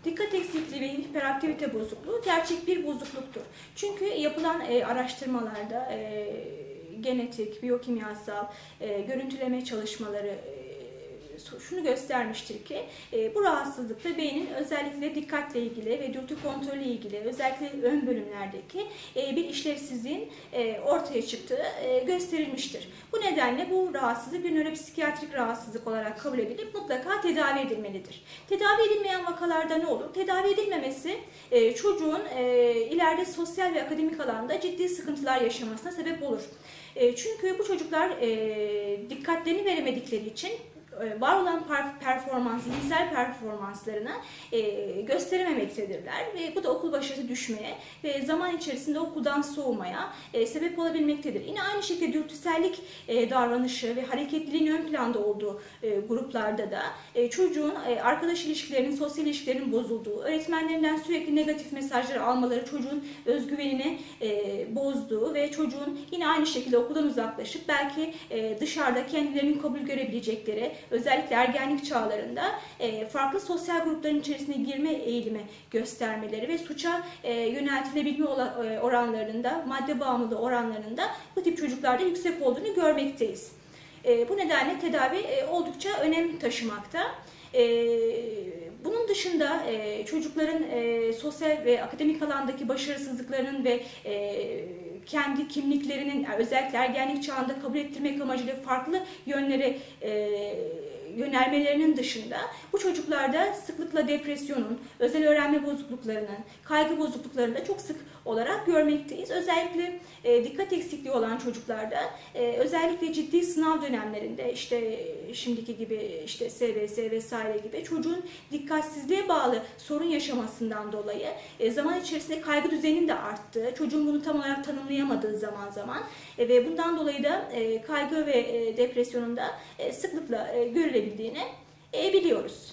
Dikkat eksikliği ve hiperaktivite bozukluğu gerçek bir bozukluktur. Çünkü yapılan araştırmalarda genetik, biyokimyasal, görüntüleme çalışmaları şunu göstermiştir ki bu rahatsızlıkta beynin özellikle dikkatle ilgili ve dürtü kontrolü ilgili özellikle ön bölümlerdeki bir işlevsizliğin ortaya çıktığı gösterilmiştir. Bu nedenle bu rahatsızlık bir nöropsikiyatrik rahatsızlık olarak kabul edilip mutlaka tedavi edilmelidir. Tedavi edilmeyen vakalarda ne olur? Tedavi edilmemesi çocuğun ileride sosyal ve akademik alanda ciddi sıkıntılar yaşamasına sebep olur. Çünkü bu çocuklar dikkatlerini veremedikleri için var olan zihinsel performanslarını gösterememektedirler ve bu da okul başarısı düşmeye ve zaman içerisinde okuldan soğumaya sebep olabilmektedir. Yine aynı şekilde dürtüsellik davranışı ve hareketliliğin ön planda olduğu gruplarda da çocuğun arkadaş ilişkilerinin, sosyal ilişkilerinin bozulduğu, öğretmenlerinden sürekli negatif mesajlar almaları çocuğun özgüvenini bozduğu ve çocuğun yine aynı şekilde okuldan uzaklaşıp belki dışarıda kendilerinin kabul görebilecekleri, özellikle ergenlik çağlarında farklı sosyal grupların içerisine girme eğilimi göstermeleri ve suça yöneltilebilme oranlarında, madde bağımlılığı oranlarında bu tip çocuklarda yüksek olduğunu görmekteyiz. Bu nedenle tedavi oldukça önem taşımakta. Bunun dışında çocukların sosyal ve akademik alandaki başarısızlıklarının ve kendi kimliklerinin özellikle ergenlik çağında kabul ettirmek amacıyla farklı yönlere yönelmelerinin dışında bu çocuklarda sıklıkla depresyonun, özel öğrenme bozukluklarının, kaygı bozukluklarını da çok sık olarak görmekteyiz. Özellikle dikkat eksikliği olan çocuklarda özellikle ciddi sınav dönemlerinde işte şimdiki gibi işte SBS vesaire gibi çocuğun dikkatsizliğe bağlı sorun yaşamasından dolayı zaman içerisinde kaygı düzeyinin de arttığı, çocuğun bunu tam olarak tanımlayamadığı zaman ve bundan dolayı da kaygı ve depresyonun da sıklıkla görülebildiğini biliyoruz.